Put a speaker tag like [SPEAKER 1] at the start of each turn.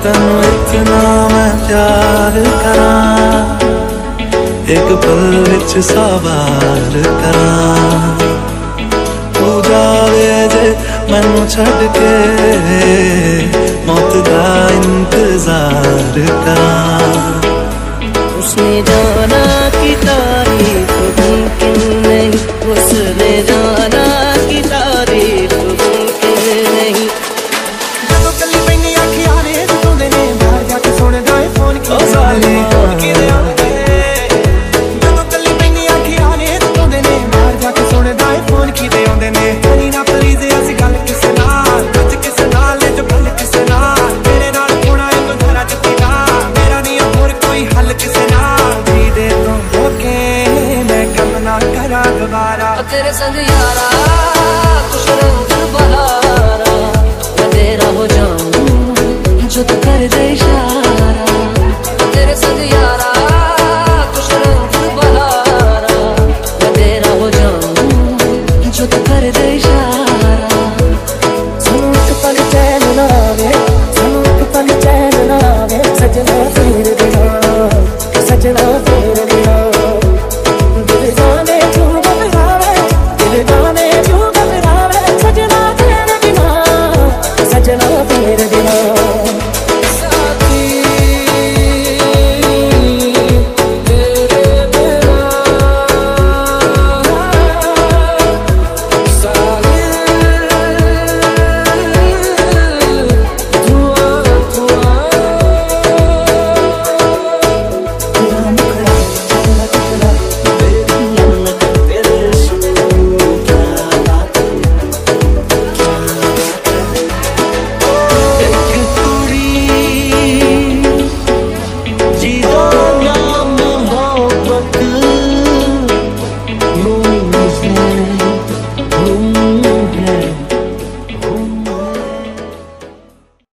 [SPEAKER 1] तेनू इतना मैं प्यार करा, एक पल विच सवार करा। तू जावे जे मैनू छड़ के, मौत दा इंतजार करा।
[SPEAKER 2] उसने जाना कि तारीफ मुमकिन नहीं, उसने जाना कि तारीफ मुमकिन नहीं।
[SPEAKER 3] जदों कली पैनी अखियां ने जतोंदे ने, बाहर जाके सुणदा है फोन की साली की दे आंदे। जदों कली पैनी अखियां ने जतोंदे ने, बाहर जाके सुणदा है फोन की दे आंदे ने। करी ना प्लीज ऐसी गल किसे नाल, सच किसे नाल ले जो गल किसे नाल। मेरे नाल होना है तो धरा जती ना, मेरा नहीं और कोई हल किसे नाल। दी दे तो होके मैं कम ना करा दोबारा।
[SPEAKER 2] तेरे संग यारा कुछ रंग बहारा, मैं तेरा हो जाऊं जो तू कर दे।